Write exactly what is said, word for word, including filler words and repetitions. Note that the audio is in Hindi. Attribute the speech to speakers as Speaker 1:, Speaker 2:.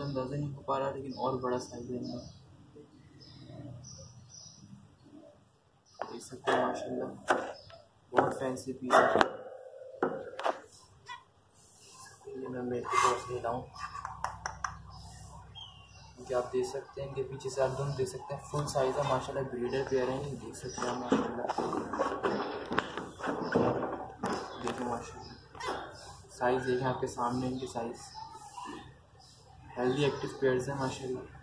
Speaker 1: अंदाज़ा नहीं हो पा रहा, लेकिन और बड़ा साइज़ है इनका, देख सकते हैं माशाल्लाह बहुत फैंसी पीस है। ये मैं मेरे पास ले लाऊँ, क्योंकि आप देख सकते हैं इनके पीछे से आप दोनों देख सकते हैं फुल साइज़ है माशाल्लाह, ब्रीडर पेयर है, देख सकते हैं माशाल्लाह। देखो माशाल्लाह साइज़ देखें आपके सामने, इनके साइज़ हेल्दी एक्टिव पेयर्स हैं माशाल्लाह।